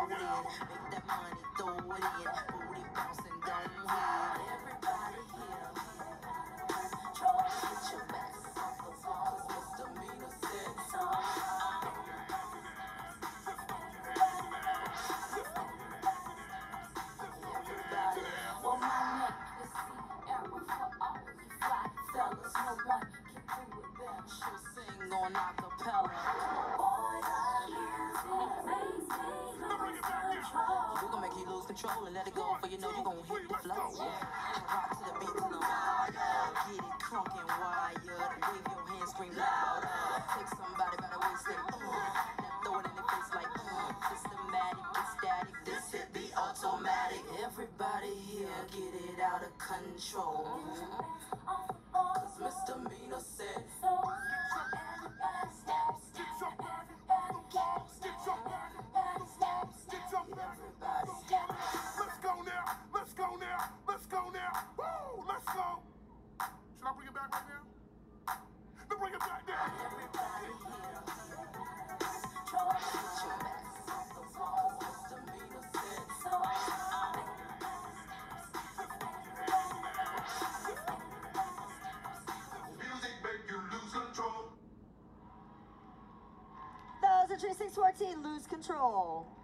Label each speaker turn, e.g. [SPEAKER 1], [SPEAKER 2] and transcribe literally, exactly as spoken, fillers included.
[SPEAKER 1] it in. Make that money, throw it in. Booty bouncing, don't hit. Everybody here. Control, get your backs off the walls. Misdemeanor said so. Everybody, for my neck, it's the era for all you fly fellas. No one can do it better. She'll sing on acapella. We're gonna make you lose control and let it go, for you know you're gonna hit the flow. Rock to the beat till I'm wired. Get it crunk and wired. Wave your hands, scream louder. Take somebody by the waist and uh, now throw it in the face like uh. Systematic, it's static, this hit be automatic. Everybody here get it out of control. Cause misdemeanor said so. Everybody step, step, everybody get step, everybody step, step, everybody step.
[SPEAKER 2] Let's go now, let's go now, let's go now. Woo, let's go. Should I bring it back right now? Then bring it back now.
[SPEAKER 1] Everybody here. Control, get your backs off the walls. Misdemeanor said so.
[SPEAKER 2] Music make you lose control.
[SPEAKER 3] That was a three six fourteen, Lose Control.